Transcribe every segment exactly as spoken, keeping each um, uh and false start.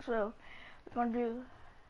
so we're gonna do.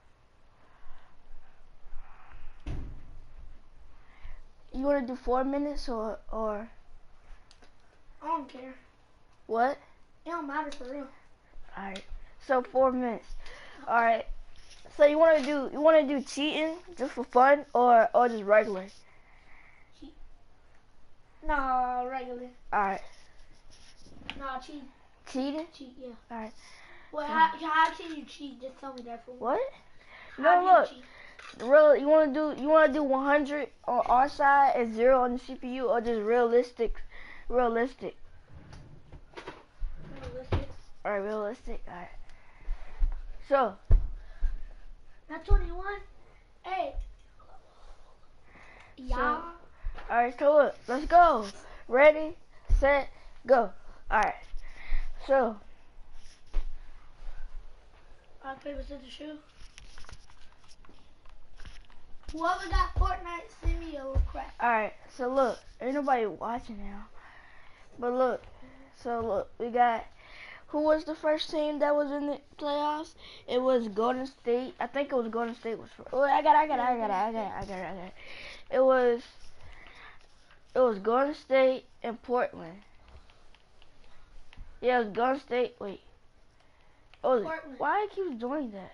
You wanna do four minutes or or? I don't care. What? It don't matter for real. All right. So four minutes. All right. So you wanna do you wanna do cheating just for fun or or just regular? Cheat. Nah, regular. All right. Nah, cheat. Cheating? Cheat, yeah. All right. Well, how, how can you cheat? Just tell me that for me. What? How No, do look. you cheat? Real, you wanna do you wanna do one hundred on our side and zero on the C P U, or just realistic, realistic. Realistic. All right, realistic. All right. So. Not twenty-one. Hey. Yeah. So, all right. So look, let's go. Ready, set, go. All right. So. Rock, paper, scissors, shoe. Whoever got Fortnite, send me a request. Alright, so look, ain't nobody watching now. But look, so look, we got, who was the first team that was in the playoffs? It was Golden State. I think it was Golden State was first. Oh, I got it, I got it, I got it, I got it, I got it, I got it. It was, it was Golden State and Portland. Yeah, it was Golden State, wait. Oh, Portland. Why I keep doing that?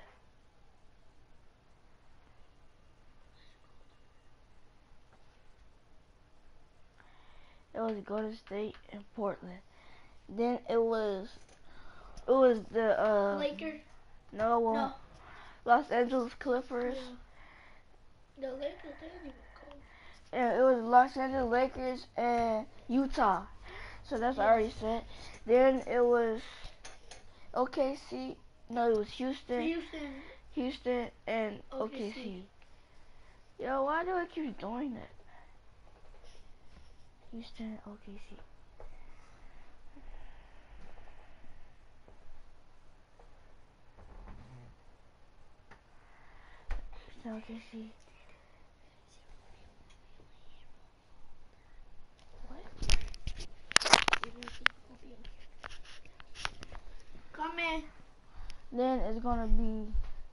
It was Golden State and Portland. Then it was, it was the uh. Lakers. No, well, No. Los Angeles Clippers. Yeah. The Lakers didn't even go. Yeah, it was Los Angeles Lakers and Utah. So that's yeah. already said. Then it was O K C. No, it was Houston. Houston. Houston and O K C. O K C. Yo, why do I keep doing that? Houston, O K C. Houston, O K C. What? Come in. Then it's gonna be.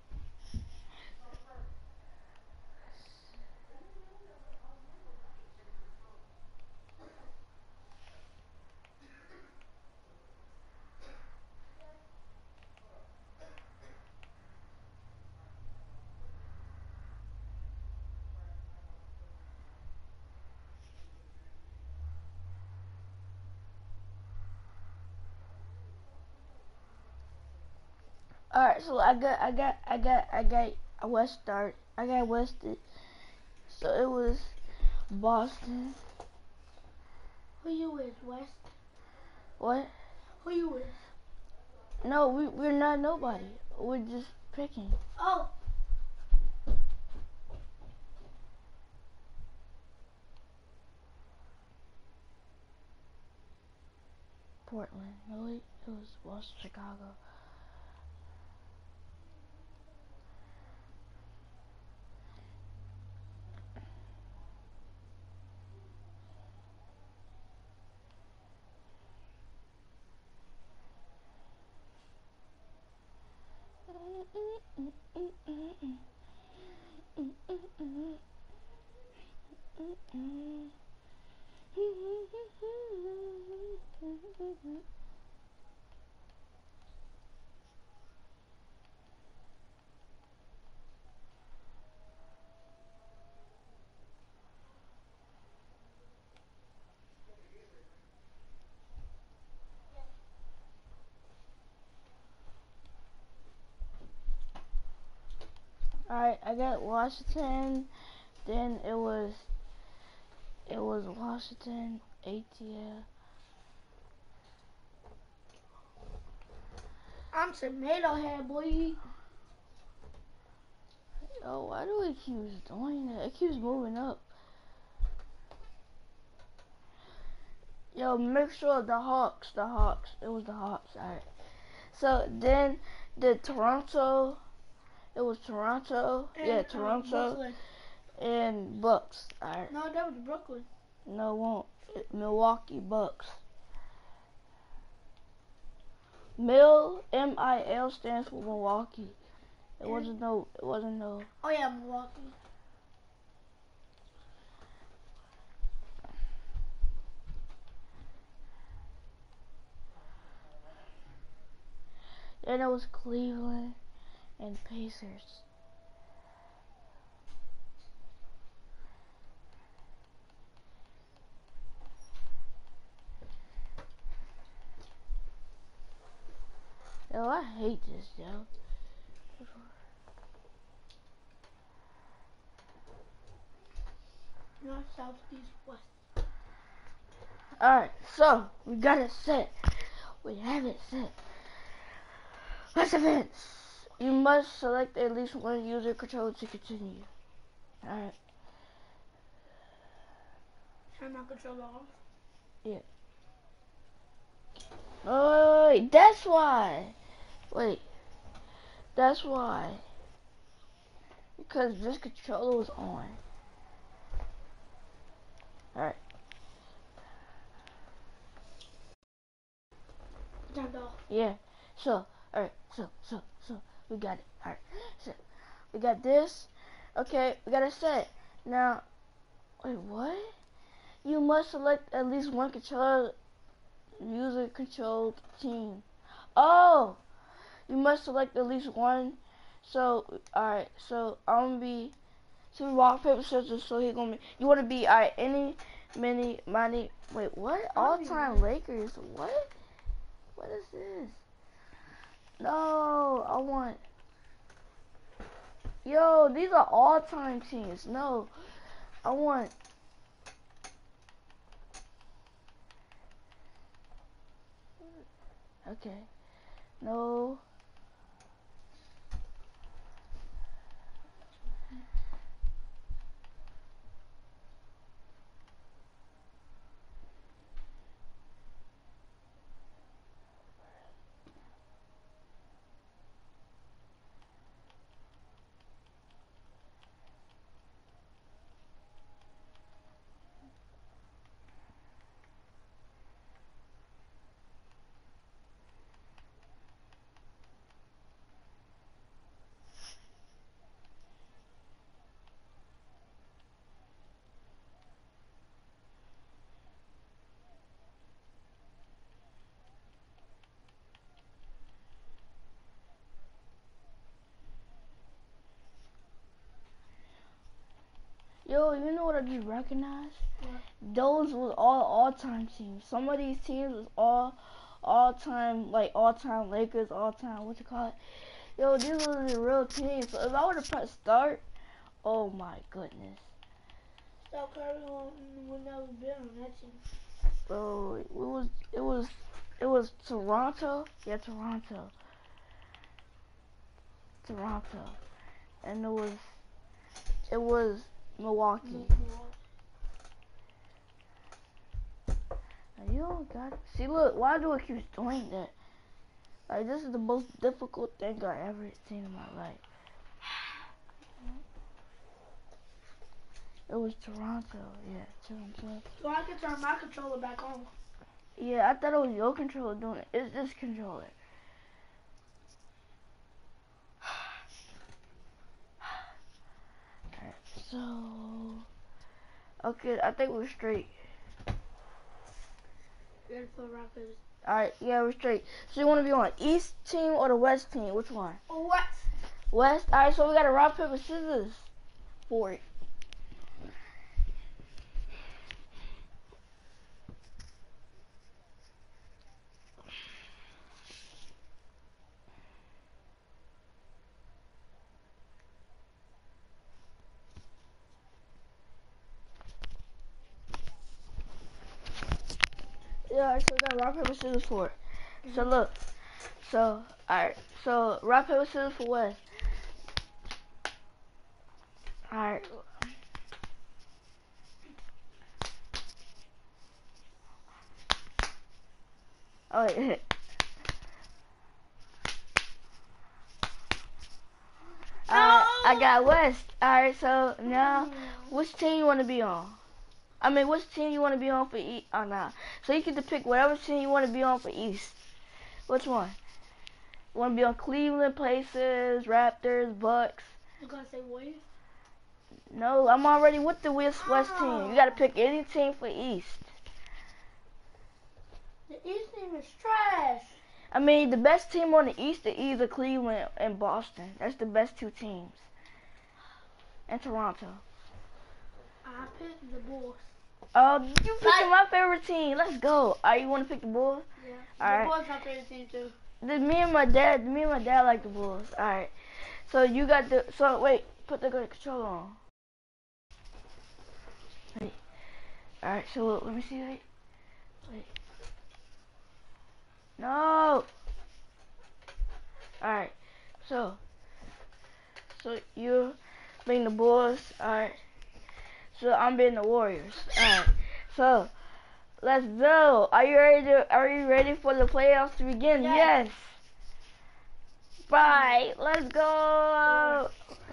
Alright, so I got, I got, I got, I got a West start. I got Wested. So it was Boston. Who you with, West? What? Who you with? No, we, we're not nobody. We're just picking. Oh. Portland. No, it, it was Boston, Chicago. Alright, I got Washington. Then it was, it was Washington, A T L. I'm tomato head, boy. Oh, why do it keep doing that? It keeps moving up. Yo, make sure the Hawks, the Hawks. It was the Hawks, alright. So then the Toronto, it was Toronto, and, yeah, uh, Toronto Brooklyn. and Bucks, alright. No, that was Brooklyn. No, it won't. It, Milwaukee Bucks. Mil, M I L stands for Milwaukee. It wasn't no, it wasn't no. Oh yeah, Milwaukee. Then it was Cleveland and Pacers. Yo, I hate this, yo. North, south, east, west. Alright, so we got it set. We have it set. Let's advance. You must select at least one user control to continue. Alright. Turn my controller off. Yeah. Oh, wait, that's why. Wait. That's why. Because this controller was on. Alright. Turned off. Yeah. So, alright. So, so, so. We got it. Alright. So, we got this. Okay, we got it set. Now, wait, what? You must select at least one controller user controlled team. Oh! You must select at least one. So, alright. So, I'm gonna be. So, we rock, paper, scissors. So, he gonna be. You wanna be, alright, any, many, money. Wait, what? All time Lakers. What? What is this? No, I want. Yo, these are all time teams. No, I want. Okay. No. Yo, you know what I just recognized? What? Those was all all-time teams. Some of these teams was all all-time, like all-time Lakers, all-time, what you call it? Yo, these are the real teams. So if I were to press start, oh my goodness. Steph Curry would never been on that team. Bro, it was, it was, it was Toronto. Yeah, Toronto. Toronto. And it was, it was Milwaukee. Milwaukee. Now, you don't got it. See, look, why do I keep doing that? Like, this is the most difficult thing I ever seen in my life. It was Toronto, yeah, Toronto. So I can turn my controller back on. Yeah, I thought it was your controller doing it. It's this controller. Alright, so... Okay, I think we're straight. Ready for rock, paper, Alright, yeah, we're straight. So you want to be on East team or the West team? Which one? Oh, what? West? Alright, so we got to rock, paper, scissors for it. Yeah, alright, so we got rock, paper, scissors for it. Mm-hmm. So look. So, alright. So, rock, paper, scissors for West. Alright. Oh, yeah. Alright, I got West. Alright, so now, which team you want to be on? I mean, which team you want to be on for East? Oh, nah. So you get to pick whatever team you want to be on for East. Which one? You want to be on Cleveland, Pacers, Raptors, Bucks. You gonna say Warriors? No, I'm already with the West West team. You gotta pick any team for East. The East team is trash. I mean, the best team on the East is either Cleveland and Boston. That's the best two teams. And Toronto. I picked the Bulls. Oh, you picking my favorite team. Let's go. Alright, you want to pick the Bulls? Yeah. All the right. Bulls my favorite team too. The, me and my dad, me and my dad like the Bulls. Alright. So you got the, so wait, put the controller on. Wait. Alright, so look, let me see, wait. Wait. No. Alright. So. So you being the Bulls. Alright. So I'm being the Warriors. Alright. So let's go. Are you ready to, are you ready for the playoffs to begin? Yes. Yes. Right. Let's go.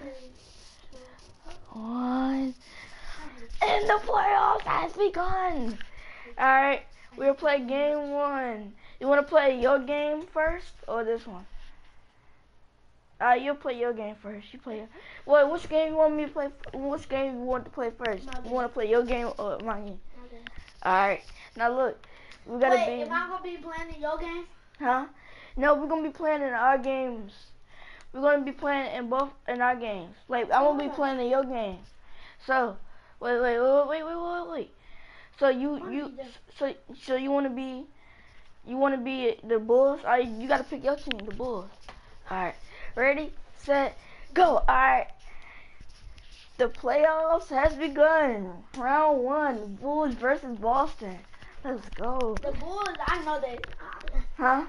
One. And the playoffs has begun. Alright. We'll play game one. You want to play your game first or this one? Uh, you'll play your game first. You play. Your, well, which game you want me to play? Which game you want to play first? You want to play your game or my game? Okay. All right. Now look, we gotta Wait, be. am I gonna be playing in your game? Huh? No, we're gonna be playing in our games. We're gonna be playing in both in our games. Like I'm gonna be playing in your game. So, wait, wait, wait, wait, wait, wait, wait. So you, you, so, so you wanna be, you wanna be the Bulls? All right, you gotta pick your team, the Bulls. All right. Ready, set, go. Alright. The playoffs has begun. Round one, Bulls versus Boston. Let's go. The Bulls, I know they. Huh?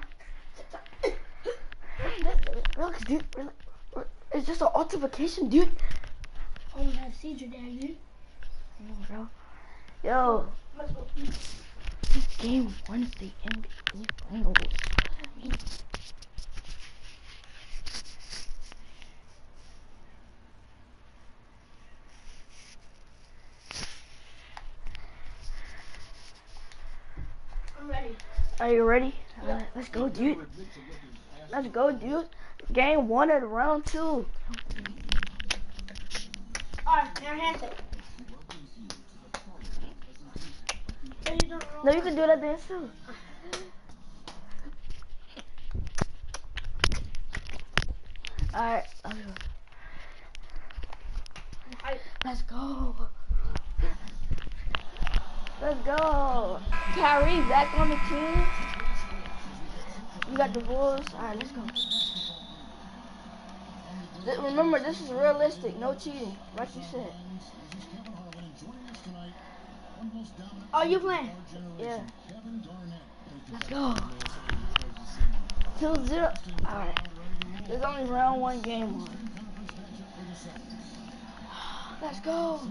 Relax, dude. Relax. It's just an altercation, dude. Oh, that seizure there, dude. Bro. Yo. Let's go. This game one of the N B A Finals. Ready. Are you ready? Alright, let's go, dude. Let's go, dude. Game one of round two. Alright, now hand it. No, you can do that dance too. Alright, let's go. Let's go. Kyrie back on the team. You got the Bulls. Alright, let's go. Th remember, this is realistic. No cheating, like you said. Oh, you playing? Yeah. Let's go. Two zero. Alright. There's only round one, game one. Let's go.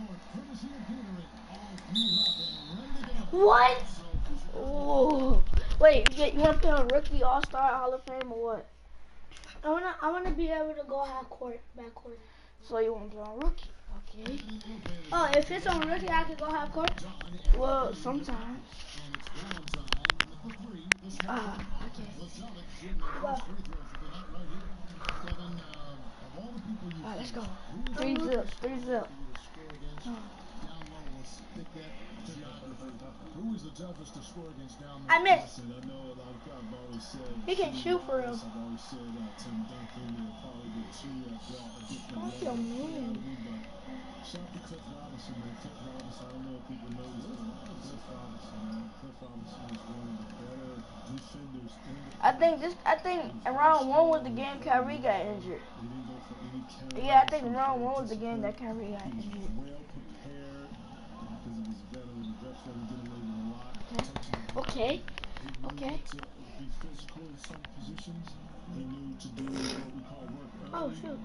What? Oh. Wait, you want to play on Rookie, All-Star, Hall of Fame, or what? I wanna, I wanna be able to go half court, back court. So you want to play on Rookie? Okay. Oh, if it's on Rookie, I can go half court? Well, sometimes. Ah, okay. Well, Alright, let's go. Three zip, three zip. Oh. I missed. He can shoot for real. What's your name? I think this. I think round one was the game Kyrie got injured. Yeah, I think round one was the game that Kyrie got injured. Okay. Okay. Oh, shoot.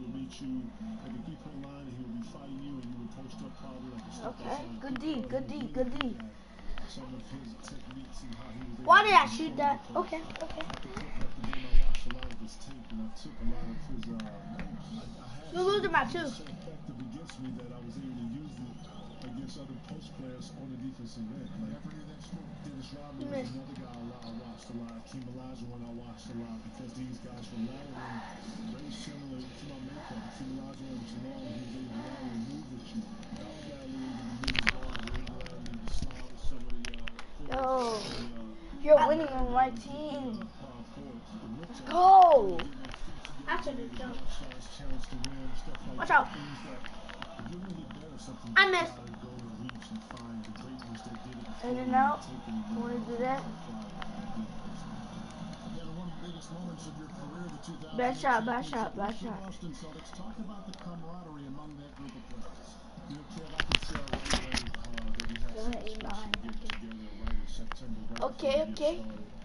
Okay. Good D. Good D. Good D. Why did I shoot that? Okay, okay. You're losing by two. You missed. Yo, you're winning on my team. Let's go. I should have jumped. Watch out. I missed. In and out. You want to do that? Bad shot, bad shot, bad shot. Okay, okay.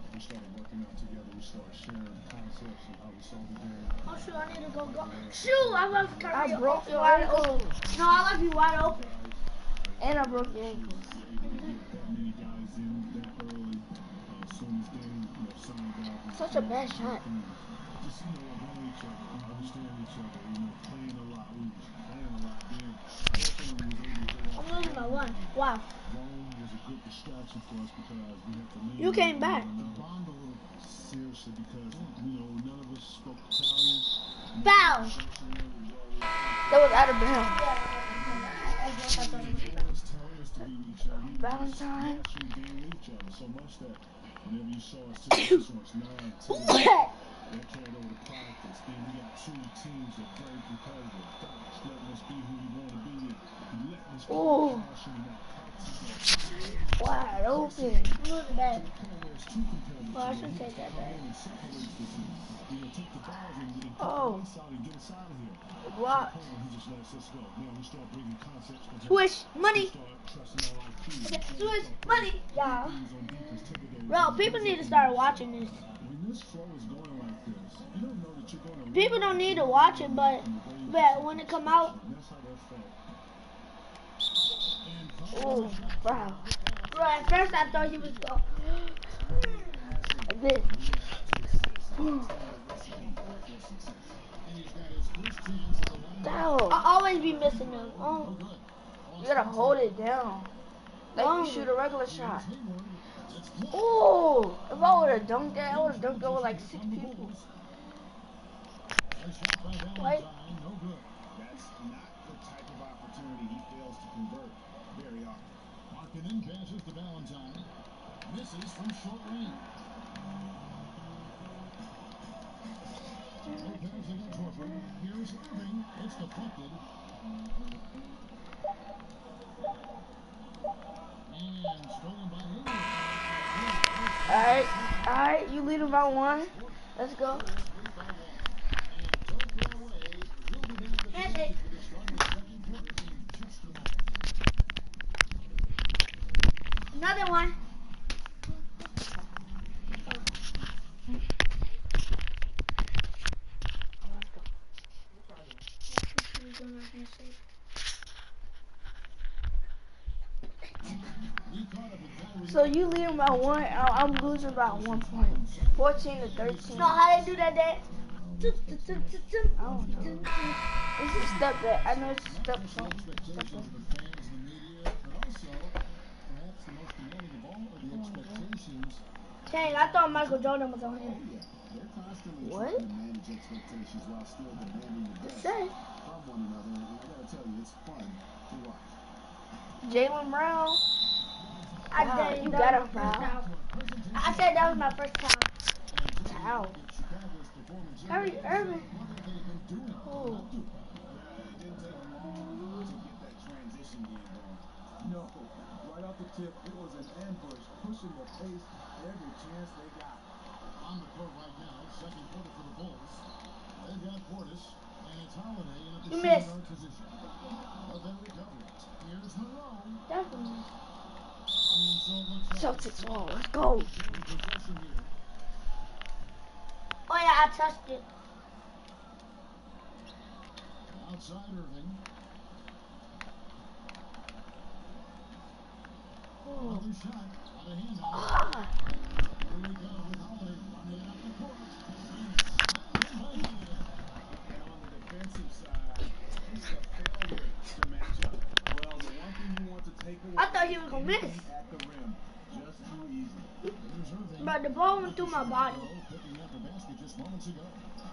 Oh shoot, I need to go go. Shoot, I left Kyrie I broke your wide ankle. open. No, I left you wide open. And I broke your ankle. Such a bad shot. I'm losing my one. Wow. You came back. Foul. That was out of bounds. Valentine. Oh, wide open. I'm losing bad. Well, I shouldn't take that back. Oh, what? Swish money. Okay, swish money. Yeah. Bro, people need to start watching this. People don't need to watch it, but but when it come out, Oh, wow. bro. At first I thought he was going. This. Down. I'll always be missing them. Oh, You gotta hold it down. Like Oh. you shoot a regular shot. Oh, if I would have dunked that, I would have dunked over like six people. wait. That's not the type of opportunity he fails to convert very often. Markkanen passes to Valentine. Misses from short range. Passing it Horford. Here's Irving. It's deflected. And stolen by Irving. Alright, alright, you lead him by one. Let's go. Handshake. Another one. So you lead him by one, I- I'm losing by one point. fourteen to thirteen. No, how they do that dance? I don't know. It's a step that, I know it's a step something. Step up. Dang, I thought Michael Jordan was on here. What? Say. Jaylen Brown. I Wow, did. you that got was a my first foul. foul. I said that was my first foul. Foul. Kyrie Irving. Oh. No, right off the tip, it was an ambush, pushing the pace every chance they got. On the court right now, second quarter for the Bulls. They've got Portis, and it's Holiday in a You missed. shooting guard position. But they recover it. Here's Monroe. Definitely. And so it looks like Celtics wall. Let's go. possession here. Oh yeah, I touched it. Outside Irving. Oh. Another shot. Out of hand. Ah. Here we go with Holiday running it up the court. And on the defensive side, just a failure to match up. Well, the one thing you want to I thought he was gonna miss. At the rim. Just too easy. But the ball went through my body. Picking up the basket just moments ago.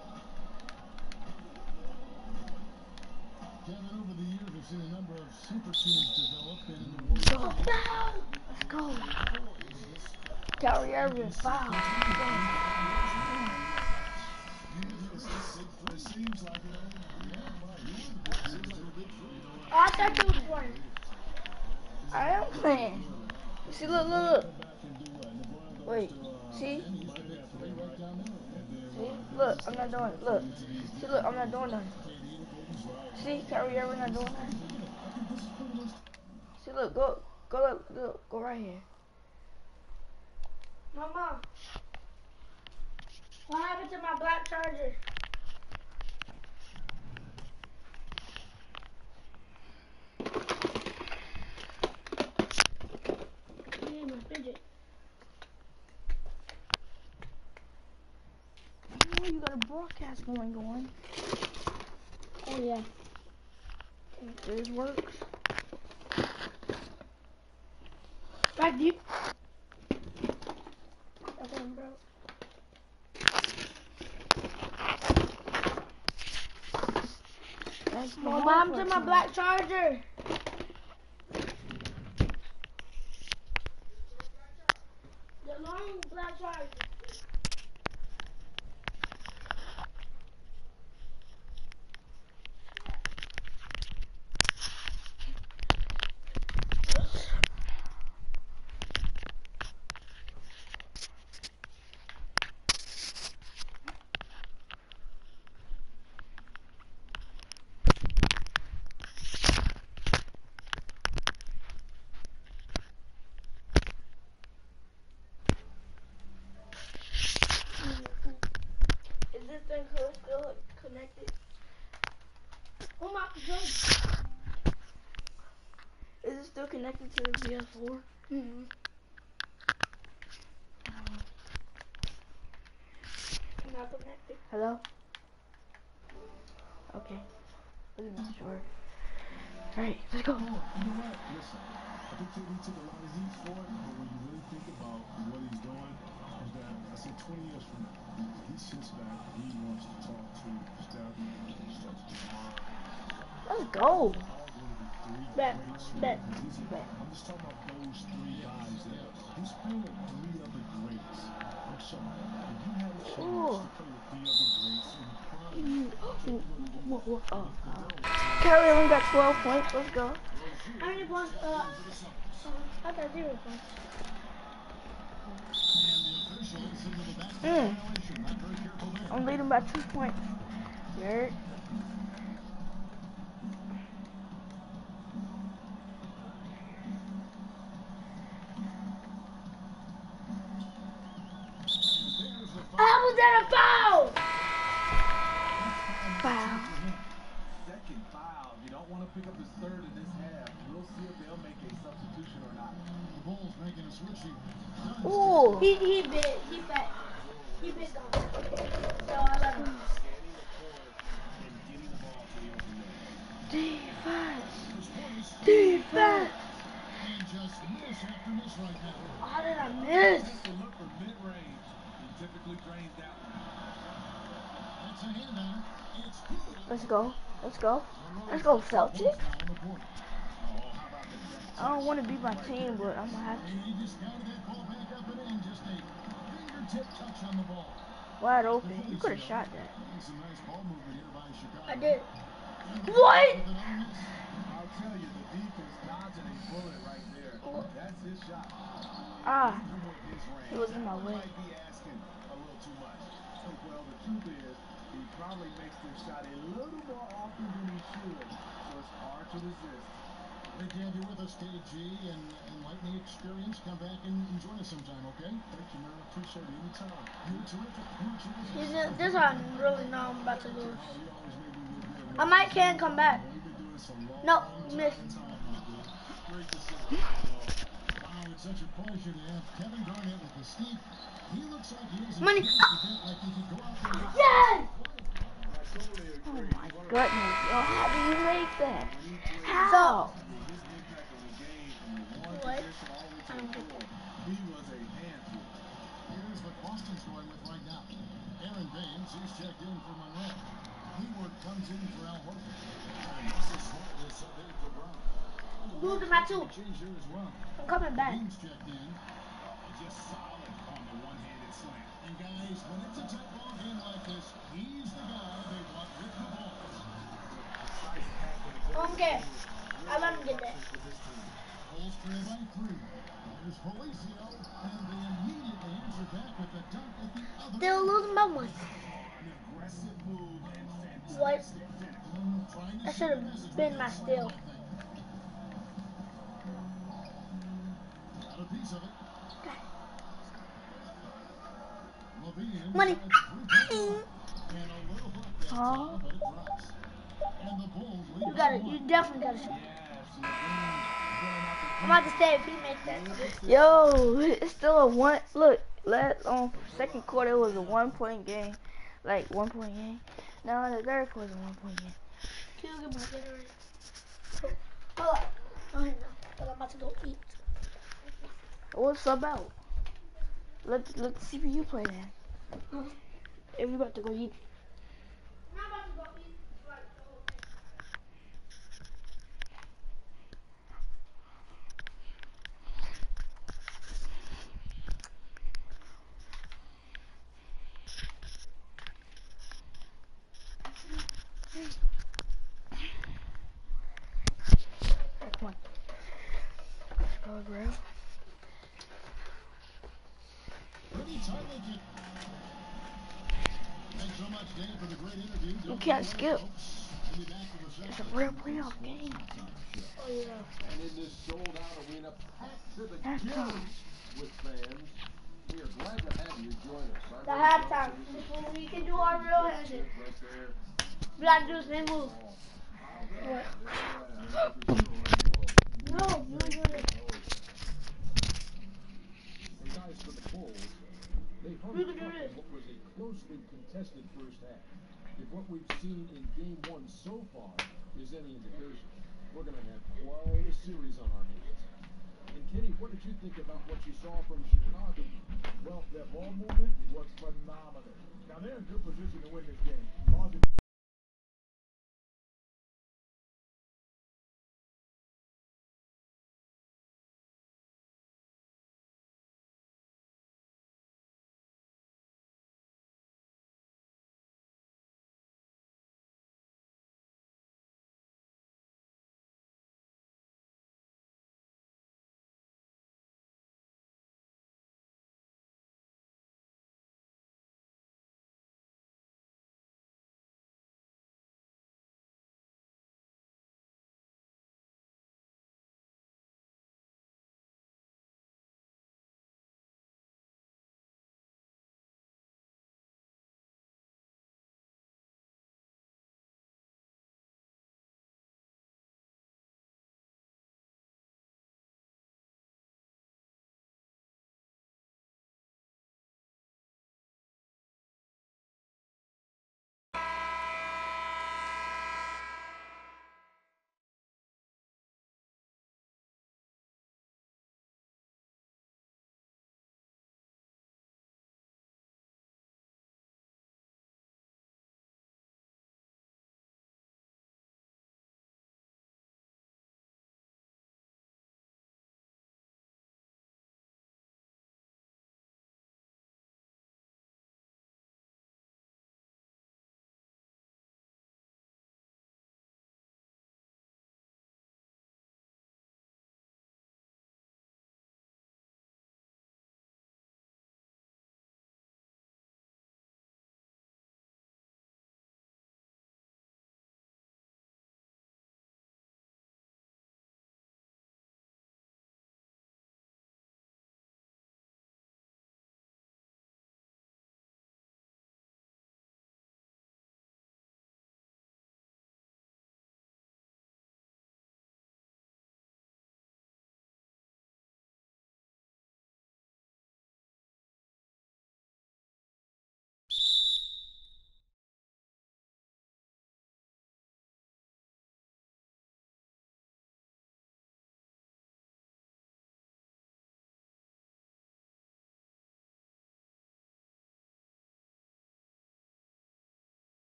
Kevin, over the years, we've seen a number of super teams develop and in the Warriors. Let's go. Kyrie Irving, foul. It seems like it. Oh, I thought you was playing. I am playing. See, look, look, look. Wait, see? See? Look, I'm not doing it. Look. See, look, I'm not doing nothing. See, Kyrie Irving not doing nothing. See, look, go, go, look, look, go right here. Mama, what happened to my black charger? Yeah, my fidget. Oh, you got a broadcast going on. Oh yeah. This works. Back deep. Okay, bro. That's Mom, what happened to my black charger? The long black charger. Is this thing still connected? Oh my god. Is it still connected to the P S four? Mm-hmm. Not connected. Hello? Okay. Let's make sure. Alright, let's go. You know what? Listen, I think that he took a lot of heat for it, but when you really think about what he's doing, is that I said twenty years from now, he sits back, he wants to talk to Steph, he starts to tomorrow. Let's go. Bet, bet, bet. I'm just talking about those three guys there. He's playing with three other greats. I'm sorry. If you had a chance Ooh. to play with three other greats in prime, Whoa, whoa, oh, oh. Kyrie only got twelve points. Let's go. How many points? Uh, uh, I got zero points. Mm. I'm leading by two points. Yurt. How was that a foul? Foul. Second foul. You don't want to pick up his third in this half. We'll see if they'll make a substitution or not. The Bulls making a switch here. Ooh. He he bit he bet he bit on. So I let him. Defense. Defense. And just miss after miss right now. How did I miss? Take a look for mid-range. He typically drains that one. That's a handout. It's good. Let's go. Let's go. Let's go, Celtics. I don't want to beat my team, but I'm gonna have to. He just got that ball back up and in. Just a fingertip touch on the ball. Wide open. You could have shot that. Some nice ball movement here by Chicago. I did. What? I'll tell you, the defense dodging a bullet right there. That's his shot. Ah. Even with his range, He was in my he way. might be asking a little too much. Well, the truth is, he probably makes this shot a little more often than he should, so it's hard to resist. Great to have you with us, K G, and enlighten the experience. Come back and, and join us sometime, okay? Thank you, man. I appreciate it. Anytime. You're terrific. You're terrific. This is this I really know I'm about to lose. You always made me look good, man. I might can come back. We've been doing this a long No, time, miss. time, my dude. Great to see you. Wow, it's such a pleasure to have Kevin Garnett with us. Steve, he looks like he has a Money. chance to get like he could go out there. Yes! Oh my goodness. Yo, how do you make that? How? possession all the way to I the don't get floor. that. He was a handful. Here's what Boston's going with right now. Aaron Baines, he's checked in for Monroe. Hayward comes in for Al Horford. And Marcus Smart is subbed in for Brown. Lose him at two. Change here as well. I'm coming back. Baines checked in. Just solid on the one-handed slam. And guys, when it's a tight ball game like this, he's the guy they want with the ball. Okay. I let him get that. Bulls trail by three. There's Felicio, and they immediately answer back with a dunk at the other Still end. losing by one. An aggressive move and fantastic What? finish. Mm, trying to That send should a have message been with my that steal. slam, I think. Got a piece of it. Levine Money. inside the three-point line. And a little hook that Oh. time, but it drops. And the Bulls lead You by gotta, one. you definitely gotta shoot. Yes, Levine going out the I'm about to say if he makes that. Yo, it's still a one. Look, last on second quarter it was a one point game, like one point game. Now in the third quarter, one point game. Can you get my Gatorade? Hold up. No, no. But I'm about to go eat. What's about? Let let the C P U play then. Mhm. If you about to go eat. I'm about to go eat. Like, Come on. Let's go, bro. Pretty tightly kicked. Thanks so much, Dave, for the great interview. You Don't can't go away, skip. folks. We'll be back with the It's a second real of the playoff Sports game. Halftime Show. oh yeah. And in this sold-out arena, packed to the Halftime. gills with fans, we are glad to have you join us. Our The Ray halftime. Johnson This is is when the we can do our real handshake. right there. We gotta do the same move. What? No, you do this. And guys, for the Bulls, they hung We can do tough this. in what was a closely contested first half. If what we've seen in game one so far is any indication, we're going to have quite a series on our hands. And Kenny, what did you think about what you saw from Chicago? Well, their ball movement was phenomenal. Now they're in good position to win this game. Marvin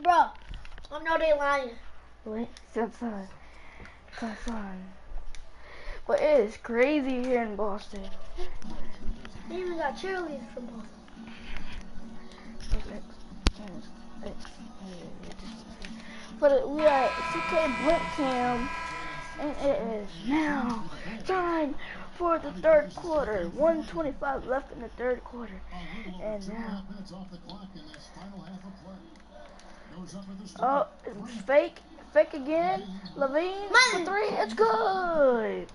Bro, I know they lying. Wait, son, son, son, son. But it is crazy here in Boston. They even got cheerleaders from Boston. But we are at C K Blink Cam, and it is now time for the third quarter. one twenty-five left in the third quarter. And now, oh, it's fake, fake again. Levine for three, it's good.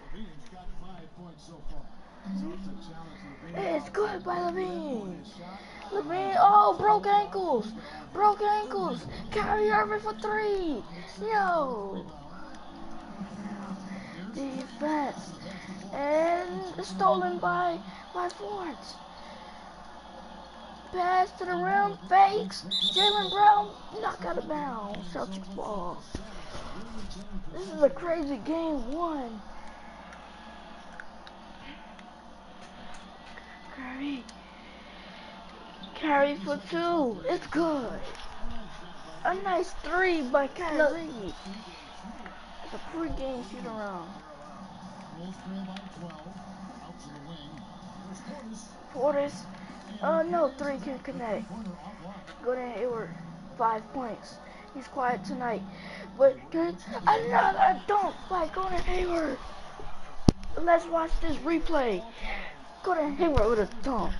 It's good by Levine. Levine, oh, broke ankles, broke ankles. Kyrie Irving for three. Yo. Defense. And stolen by, by Florence. Pass to the rim, fakes. Jaylen Brown, knock out of bounds. Celtics ball. This is a crazy game one. Kyrie. Kyrie for two. It's good. A nice three by Kyrie. It's a pre-game shoot around. Portis. Oh no, three can connect. Gordon Hayward, five points. He's quiet tonight. But another dunk by Gordon Hayward. Let's watch this replay. Gordon Hayward with a dunk.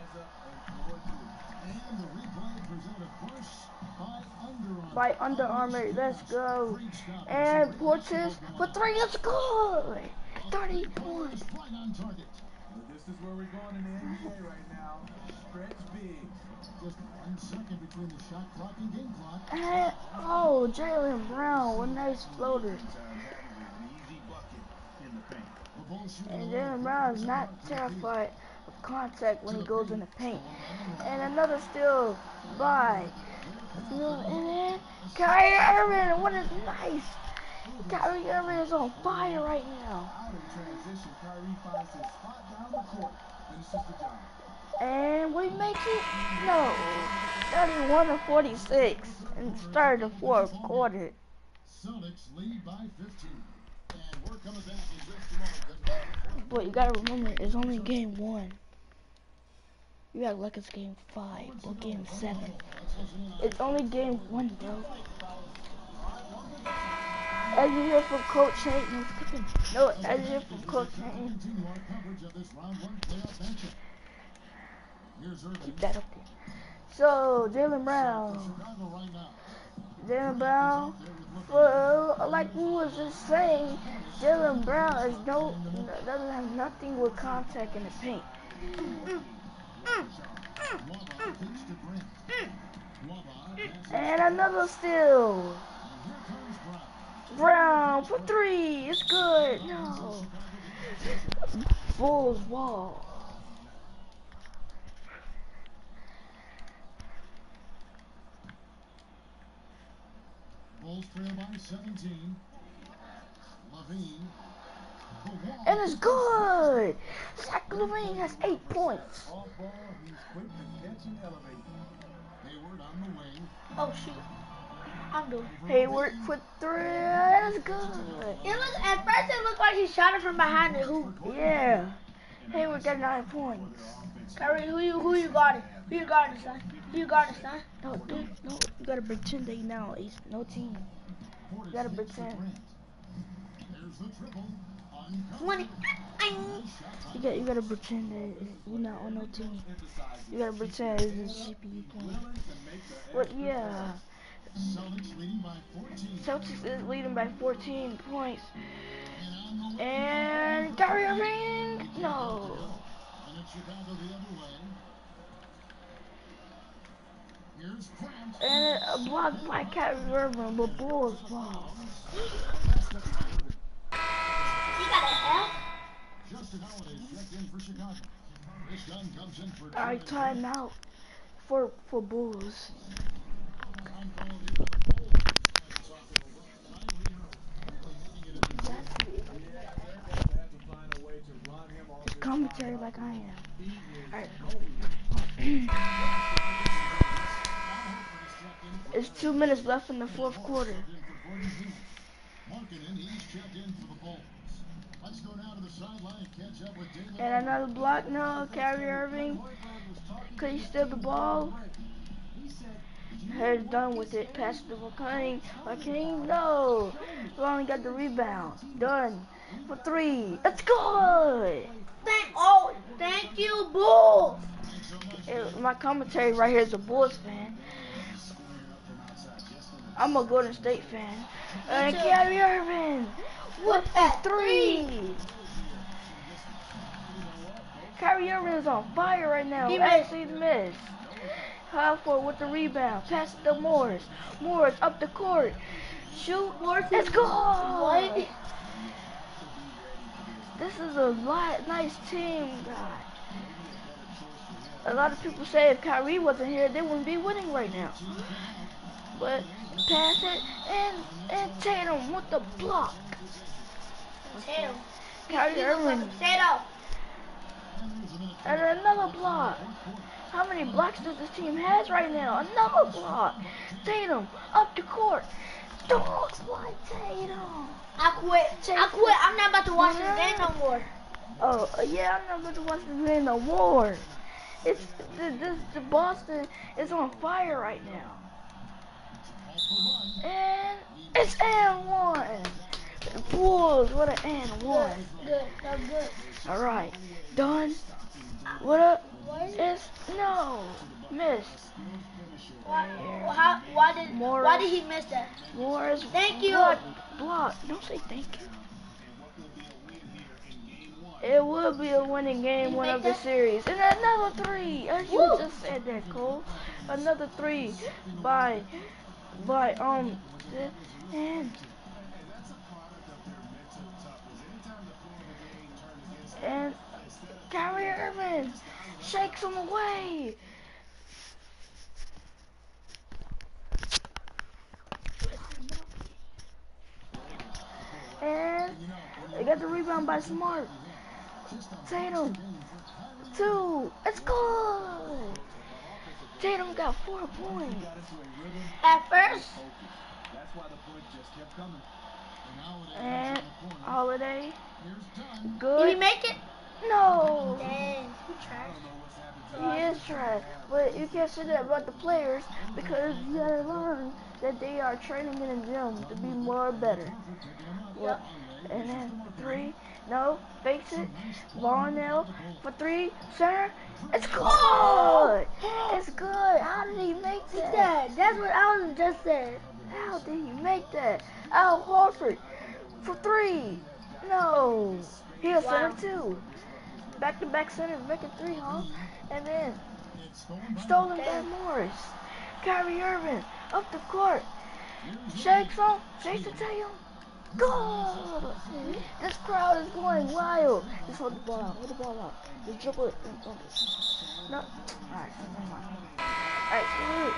By Under Armour, let's go. And Portis for three, it's good. thirty-one. This is where we're going in the N B A right now. Stretch big. Just one second between the shot clock and game clock. And, oh, Jaylen Brown with nice floaters. And Jaylen Brown is not terrified of contact when he goes in the paint. And another steal by, and then Kyrie Irving, what is nice. Kyrie Irving is on fire right now. And we make it, no, thirty-one to forty-six, and start the fourth quarter. Celtics lead by fifteen. And we're coming back in just a moment. But you gotta remember, it's only game one. You act like it's game five or game seven. It's only game one, bro. As you hear from Coach Hayden, no, as you hear from Coach Hayden. Keep that up there. So, Jaylen Brown. Jaylen Brown, well, like we was just saying, Jaylen Brown is no, doesn't have nothing with contact in the paint. Mm, mm, mm, mm, mm. And another steal. Brown for three, it's good. No. Bulls wall. Bulls trail by seventeen. Levine. And it's good. Zach Levine has eight points. Off ball, he's quick to catch and elevate. Hayward on the wing. Oh shoot. I'm doing. Hayward for three. That's good. It looked, at first it looked like he shot it from behind the hoop. Yeah. Hayward got nine points. Kyrie, who you who you guarding? Who you guarding, son? Who you guarding, son? No, dude, no. You gotta pretend they now. It's no team. You gotta pretend. There's the triple. Money. You got you gotta pretend that you're not on no team. You gotta pretend it's a C P U playing. But yeah. Celtics leading by fourteen. Celtics is leading by fourteen points. And Kyrie Irving, no. And it's Chicago the other way. Here's Grant. And a block by Kyrie Irving, but Bulls ball. You got an F? Justin Holiday checked in for Chicago. This gun comes in for Alright, timeout for for Bulls. Just commentary like I am. Alright. It's two two minutes left in the fourth quarter. And another block now, Kyrie Irving. Could he steal the ball? He's done with it. Pass to McClain. McClain, no. We only got the rebound. Done. For three. It's good. Thank, oh, thank you, Bulls. It, my commentary right here is a Bulls fan. I'm a Golden State fan. And uh, Kyrie Irving. What a three. Kyrie Irving is on fire right now. He Actually missed. Halford with the rebound. Pass it to Morris. Morris up the court. Shoot. Morris. Let's go. What? This is a lot, nice team, God. A lot of people say if Kyrie wasn't here, they wouldn't be winning right now. But pass it and and Tatum with the block. Tatum. Kyrie Irving. Tatum. And another block. How many blocks does this team has right now? Another block. Tatum up the court. Don't like Tatum. I quit. Tatum. I quit. I'm not about to watch this game no more. Oh yeah, I'm not about to watch this game no more. It's the, this the Boston is on fire right now. And it's and one. The Bulls, what an and one. Good. That's good. All right, done. What up? What? It's no missed. Why? How? Why did? Morris. Why did he miss that? Morris. Thank you. Block. Block. Don't say thank you. It will be a winning game, one of the series. And another three. As you Woo. just said that, Cole. Another three by by um and and Kyrie Irving shakes him away. And they got the rebound by Smart. Tatum. Two. It's good. Tatum got four points. At first. And Holiday. Did Good. he make it? No. Dang. He tried. He is trash. But you can't say that about the players because you gotta learn that they are training in the gym to be more better. Yep. And then three. No. Fakes it. Larnell for three. Center. It's good. It's good. How did he make that? Yeah, that's what I was just saying. How did he make that? Al Horford for three. No. He a Wow. center too. Back to back center, making three, huh? And then stolen by Morris. Kyrie Irving up the court. Shakes on. Jason Tatum. Go! This crowd is going wild. Just hold the ball out. Hold the ball out. Just dribble it. No. Alright, never mind. Alright,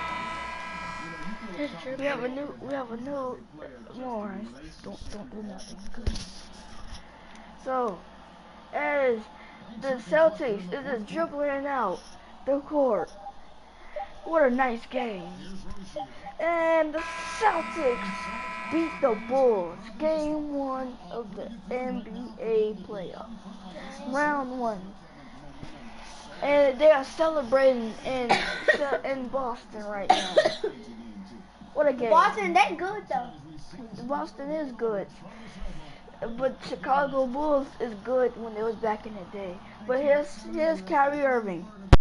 so we have a new we have a new Morris. Don't don't do nothing. Good. So as the Celtics is just dribbling out the court. What a nice game. And the Celtics beat the Bulls. Game one of the N B A playoffs. Round one. And they are celebrating in in Boston right now. What a game. Boston, they good though. Boston is good. But Chicago Bulls is good when it was back in the day. But here's here's Kyrie Irving.